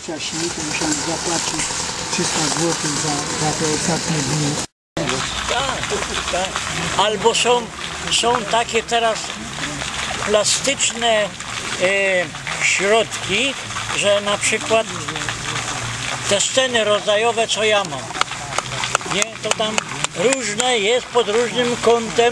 wcześniej, to musiałem zapłacić 300 zł za te ostatnie dni. Tak. Albo są takie teraz plastyczne środki, że na przykład te sceny rodzajowe, co ja mam, nie, to tam różne jest, pod różnym kątem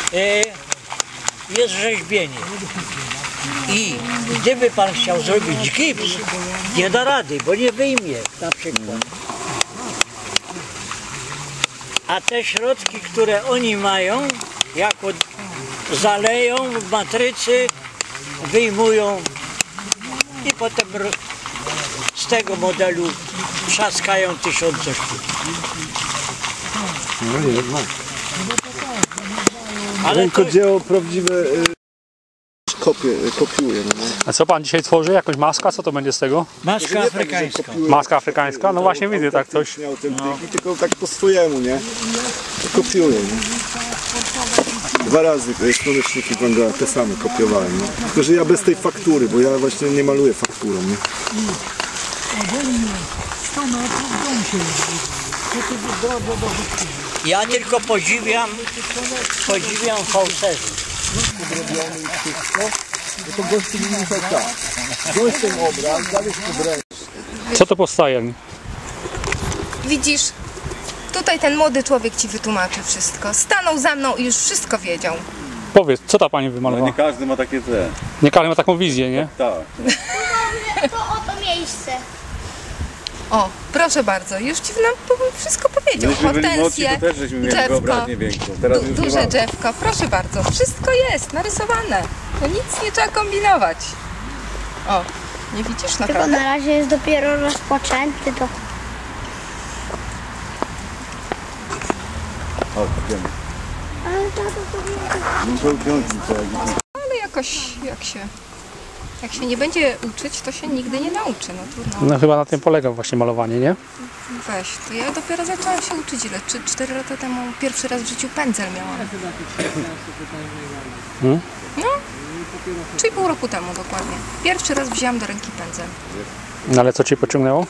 jest rzeźbienie. I gdyby pan chciał zrobić gips, nie da rady, bo nie wyjmie na przykład. A te środki, które oni mają, jako zaleją w matrycy, wyjmują i potem z tego modelu trzaskają tysiące sztuk. No jednak. Ale rękodzieło prawdziwe kopiuje. No. A co pan dzisiaj tworzy? Jakąś maskę? Co to będzie z tego? maska afrykańska. Maska afrykańska? No właśnie widzę tak coś. Miał ten pliki, tylko tak po swojemu, nie? Kopiuje, nie? 2 razy słoneczniki Wanga te same kopiowałem, nie? Tylko że ja bez tej faktury, bo ja właśnie nie maluję fakturą, nie? Ja tylko podziwiam fałszerzy. To gościu mi musiał tak. Gościem obraz, dalej obręcz. Co to powstaje? Widzisz, tutaj ten młody człowiek ci wytłumaczy wszystko. Stanął za mną i już wszystko wiedział. Powiedz, co ta pani Ale wymalowała? nie każdy ma takie te. Nie każdy ma taką wizję, nie? Tak. To oto miejsce. O, proszę bardzo, już ci nam wszystko powiedział. Myśmy byli młodsi, Hortensje, to też żeśmy mieli drzewko, wyobraźnię większą. Teraz już nie duże mamy. drzewko, proszę bardzo, wszystko jest narysowane. To nic nie trzeba kombinować. O, nie widzisz Tylko naprawdę? na razie jest dopiero rozpoczęty. To... O, idziemy. Ale tato to No to piątki, to jak Ale jakoś, jak się nie będzie uczyć, to się nigdy nie nauczy. No trudno. No chyba na tym polega właśnie malowanie, nie? Weź, to ja dopiero zaczęłam się uczyć ile? 4 lata temu pierwszy raz w życiu pędzel miałam. No, 3,5 roku temu dokładnie. Pierwszy raz wzięłam do ręki pędzel. No ale co cię pociągnęło?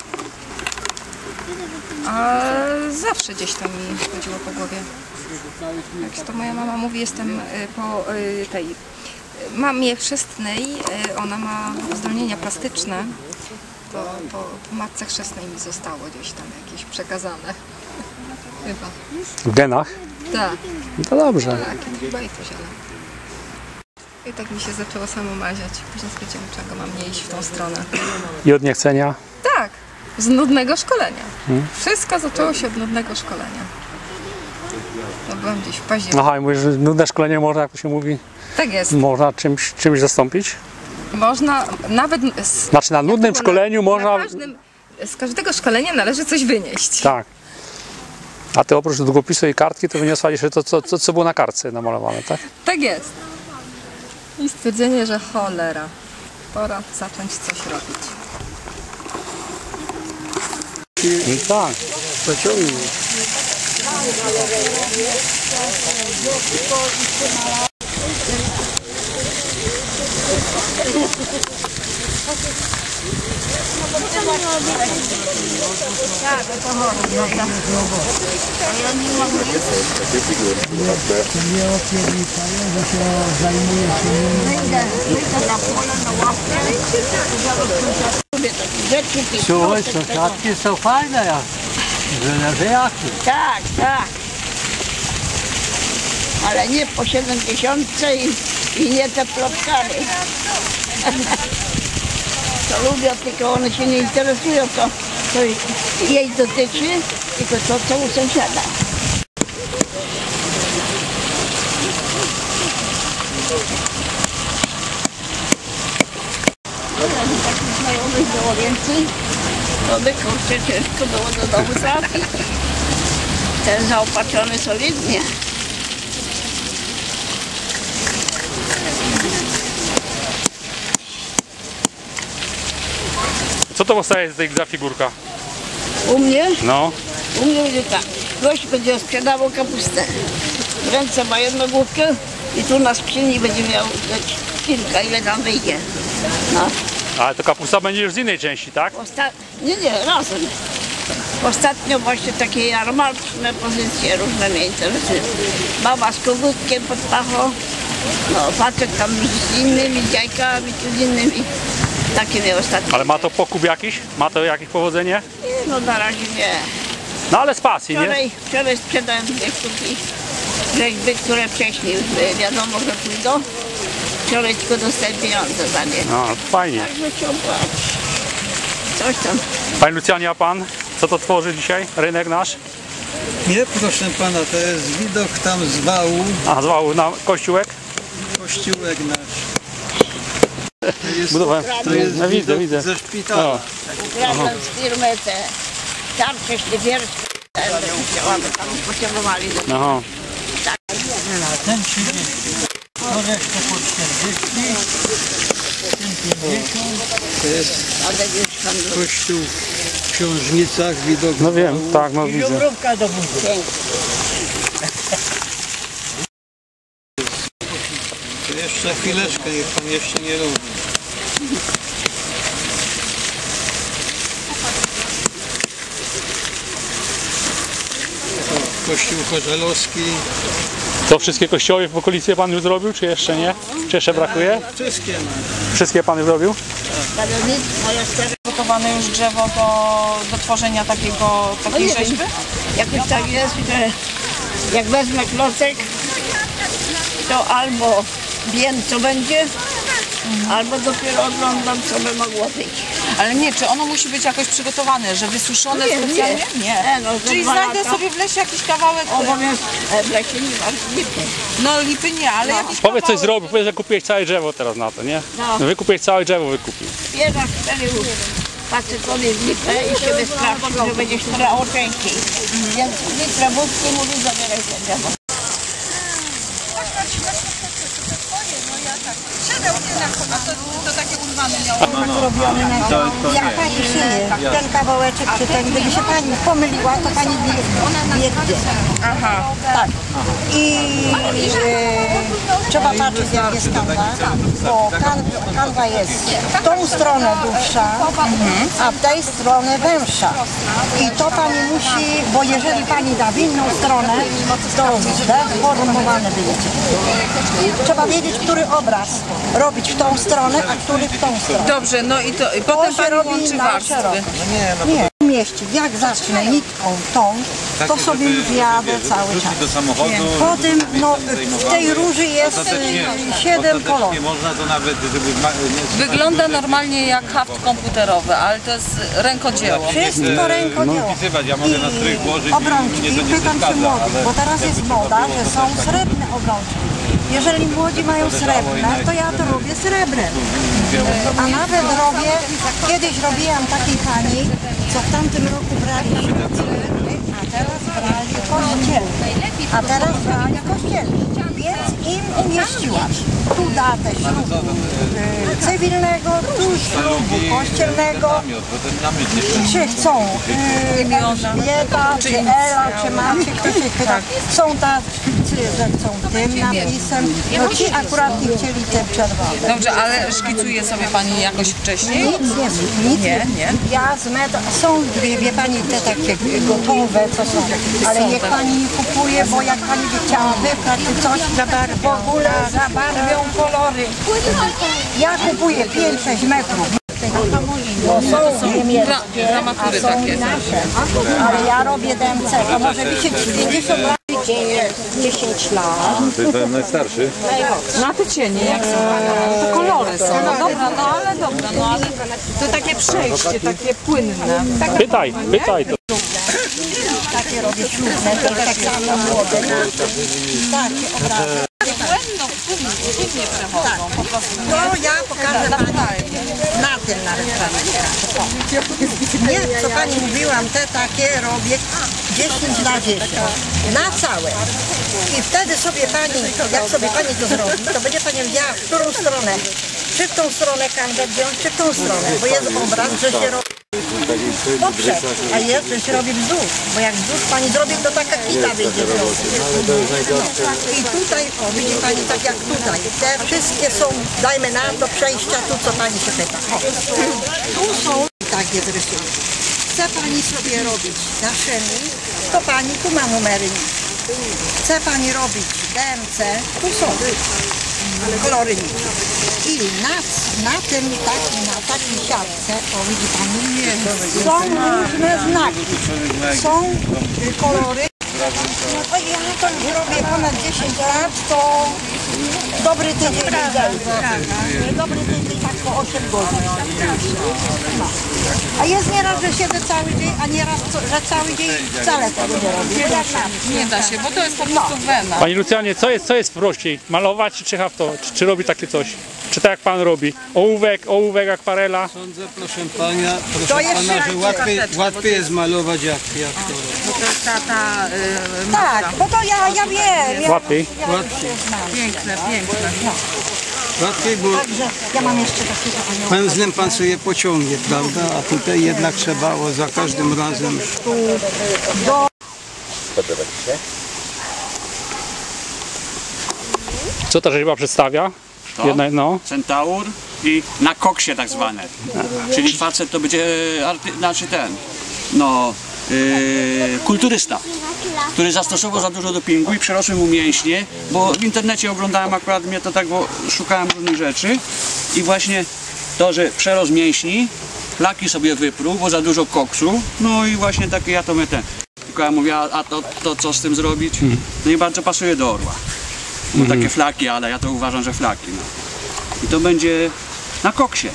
A zawsze gdzieś tam mi chodziło po głowie. Jak to moja mama mówi, jestem po tej mamie chrzestnej, ona ma uzdolnienia plastyczne. To po matce chrzestnej mi zostało gdzieś tam jakieś przekazane. Chyba. W genach? Tak, No to dobrze. tak, chyba i coś, ale... I tak mi się zaczęło samo maziać. Później stwierdziłam, czego mam nie iść w tą stronę. I od niechcenia? Tak, z nudnego szkolenia. Wszystko zaczęło się od nudnego szkolenia. No byłam gdzieś w październiku. Aha, i mówisz, że nudne szkolenie można, jak to się mówi, Tak jest. można czymś zastąpić? Można nawet... Znaczy na nudnym szkoleniu można... Z każdego szkolenia należy coś wynieść. Tak. A ty oprócz długopisu i kartki to wyniosła jeszcze to, co było na kartce namalowane, tak? Tak jest. I stwierdzenie, że cholera, pora zacząć coś robić. I tak. Pociągnij. Nie opierniczają, że się zajmuje się Słuchaj, sąsiadki są fajne jak żelaziaki. Tak, tak. Ale nie po 70 i nie te plotkary. To lubią, tylko one się nie interesują, co jej dotyczy, tylko to, co u sąsiada. Takich znajomych było więcej, to by kurczę ciężko było do domu trafić. Ten zaopatrzony solidnie. Co to powstaje z tej figurka? U mnie? No. U mnie będzie tak. Gość będzie sprzedawał kapustę. W ręce ma jedną główkę i tu na skrzyni będzie miał kilka, ile tam wyjdzie. No. Ale to kapusta będzie już z innej części, tak? Nie, razem. Ostatnio właśnie takie jarmarczne pozycje, różne miejsca. Baba z kogutkiem pod pachą, no facet tam z innymi dziajkami, czy z innymi. Takie miał ostatnio. Ale ma to pokup jakiś? Ma to jakieś powodzenie? Nie, no na razie nie. No ale z pasji, nie? Wczoraj sprzedałem 2 sztuki rzeźby, które wcześniej wiadomo, że pójdą. Wczoraj tylko dostałem pieniądze za nie. No, fajnie. Także się opłaci. Coś tam. Panie Lucjanie, a pan co to tworzy dzisiaj? Rynek nasz? Nie, proszę pana, to jest widok tam z wału, A, zwał na kościółek? kościółek nasz. Budowałem. To jest No, widzę, widok widzę. ze szpitala. O. Ukradłem z firmy te tarcze szlifierskie. Tam potrzebowali. Aha. Ten 30. To resztę po 40. Ten 50. To jest kościół w Książnicach, widok No z wiem, wału. tak, no widzę. Żubrówka do budu. To jeszcze chwileczkę, niech pan jeszcze nie robi. To kościół Chorzelowski. To wszystkie kościoły w okolicy pan już zrobił, czy jeszcze nie? Czy jeszcze brakuje? Wszystkie ma. Wszystkie pan już zrobił? Gotowane już drzewo do tworzenia takiej rzeźby? Jakoś tak jest, że jak wezmę klocek, to albo wiem co będzie, albo dopiero oglądam co by mogło być. Ale nie, czy ono musi być jakoś przygotowane, że wysuszone specjalnie? Nie. No, Czyli znajdę sobie w lesie jakiś kawałek, w lesie nie ma lipy. no lipy nie, ale jakiś Powiedz coś kawałek. zrobił, powiedz, że kupiłeś całe drzewo teraz na to, nie? No. Wykupiłeś całe drzewo, wykupił. Bierzesz wtedy facetowi w lipę i się wystarczy, że będziesz brał częściej. Więc litrę wódki mówi, zabieraj te drzewo. To takie urwane miało. Jak pani szyje ten kawałeczek, czy ten, gdyby się pani pomyliła, to pani wie gdzie. Aha. Tak. I trzeba patrzeć, jak jest kanwa, bo kanwa jest w tą stronę dłuższa, a w tej stronę węższa. I to pani musi, bo jeżeli pani da w inną stronę, to zdeformowane będzie. Trzeba wiedzieć, który obraz robić w tą stronę, a który w tą stronę. Dobrze, no i potem się pani robi łączy na warstwy. szeroko. Nie, mieści. Jak zacznę nitką tą, to sobie już jadę cały czas. Do samochodu. Potem, no, w tej róży jest 7 kolorów. Można to nawet, żeby... Wygląda normalnie jak haft komputerowy, ale to jest rękodzieło. Wszystko rękodzieło. Ja mogę na strych włożyć I obrączki. i mnie to nie Pytam się przeszkadza, młodych, ale bo teraz jest moda, że są srebrne obrączki. Jeżeli młodzi mają srebrne, to ja to robię srebrem. A nawet robię, kiedyś robiłam takiej pani, co w tamtym roku brali ślubny, a teraz brali kościelny. A teraz brali kościelny. Więc im umieściłam tu datę ślubu cywilnego, tu ślubu kościelnego. Czy chcą Elżbieta, czy Ela, czy Maciek, kto się pyta. Są tacy, że chcą tym napisem. No ci akurat nie chcieli tym czerwonym. Dobrze, ale szkicuje sobie pani jakoś wcześniej? Nic nie. Ja z są dwie, wie pani, te takie gotowe, co są, ale niech pani nie kupuje, bo jak pani by chciała wybrać czy coś, w ogóle zabarwią kolory. Ja kupuję 5-6 metrów. Bo są niemieckie, Dramatury a są takie. nasze. Ale ja robię DMC, to może wisieć 50 lat. 10 lat. To jest najstarszy. Na te cienie, jak są, to kolory są. No dobra, no ale to takie przejście, takie płynne. Pytaj to. Takie robię ślubne, to tak samo młode. Takie obrazy. Płynnie przechodzą, po prostu. No ja pokażę pani na tym nawet pani. Nie, co pani mówiłam, te takie robię 10 na 10. Na całe. I wtedy sobie pani, jak sobie pani to zrobi, to będzie pani wiedziała, w którą stronę. Czy w tą stronę kanwę wziąć, czy w tą stronę. Bo jest obraz, że się robi Dobrze, a jeszcze się robi wzdłuż, bo jak wzdłuż pani zrobi, to taka kita wyjdzie. I tutaj, o widzi pani, tak jak tutaj, te wszystkie są, dajmy na to przejścia, tu co pani się pyta. O, tu są, tak jest rysunek. Chce pani sobie robić naszymi, to pani tu ma numery. Chce pani robić DMC, tu są kolory nici. I na tym na takiej siatce, o widzi pani, są różne znaki. Są kolory. No ja to już robię ponad 10 lat, to dobry tydzień dobry tydzień, tak po 8 godzin. No. A jest nieraz, że siedzę cały dzień, a nieraz, że cały dzień wcale tego nie robię. Nie da się, bo to jest po prostu wena. Pani Lucjanie, co jest prościej? Malować czy czy robi takie coś? Czy tak jak pan robi? Ołówek, akwarela? Sądzę, proszę pana, jest że łatwiej jest malować jak to. Bo to jest ta Tak, bo to ja wiem. Łatwiej? piękne. Łatwiej, bo Także ja mam jeszcze takiego anioła. pędzlem pan sobie pociągnie, prawda? A tutaj jednak trzeba za każdym razem. Co ta rzeźba przedstawia? No. Centaur i na koksie tak zwane. Czyli facet to będzie, kulturysta, który zastosował za dużo dopingu i przerosły mu mięśnie, bo w internecie oglądałem akurat mnie to tak, bo szukałem różnych rzeczy i właśnie to, że przerost mięśni, flaki sobie wypruł, bo za dużo koksu, no i właśnie takie ja to my tylko ja mówię, a to co z tym zrobić? No i bardzo pasuje do orła. No takie flaki, ale ja to uważam, że flaki. No. I to będzie na koksie.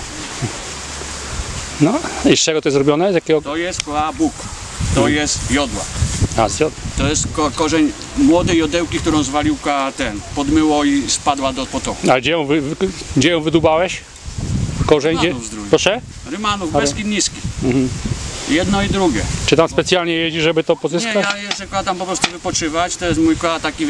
No i z czego to jest zrobione? Z jakiego? To jest buk. To jest jodła. To jest korzeń młodej jodełki, którą zwalił podmyło i spadła do potoku. A gdzie ją wydubałeś? Korzeń? Proszę? Rymanów, Beskid Niski. Jedno i drugie. Czy tam specjalnie jeździ, żeby to pozyskać? Nie, ja jeszcze tam po prostu wypoczywać. To jest mój taki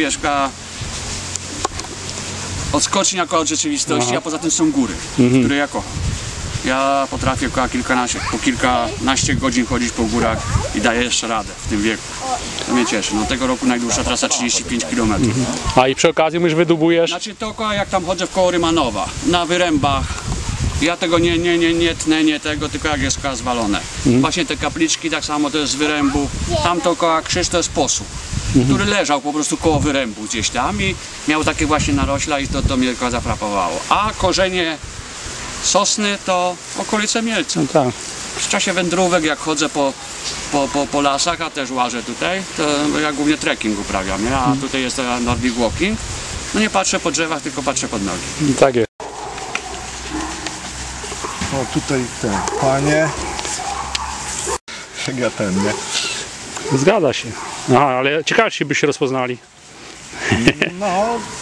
odskocznia od rzeczywistości, a poza tym są góry, które ja kocham. Ja potrafię po kilkanaście godzin chodzić po górach i daję jeszcze radę w tym wieku. To mnie cieszy. No, tego roku najdłuższa trasa 35 km. A i przy okazji już wydubujesz? Znaczy to jak tam chodzę w koło Rymanowa, na wyrębach. Ja tego nie tnę, tylko jak jest zwalone. Właśnie te kapliczki tak samo to jest z wyrębu. Tam to koło krzyż to jest posłuch, który leżał po prostu koło wyrębu gdzieś tam i miał takie właśnie narośla i to mnie tylko zafrapowało. A korzenie sosny to okolice Mielca. No tak. W czasie wędrówek jak chodzę po lasach, a też łażę tutaj, to ja głównie trekking uprawiam, nie? A tutaj jest Nordic Walking. No nie patrzę po drzewach, tylko patrzę pod nogi. Tak jest. O, tutaj panie. Jak ja nie? Zgadza się. Aha, ale ciekawe, czy by się rozpoznali. No,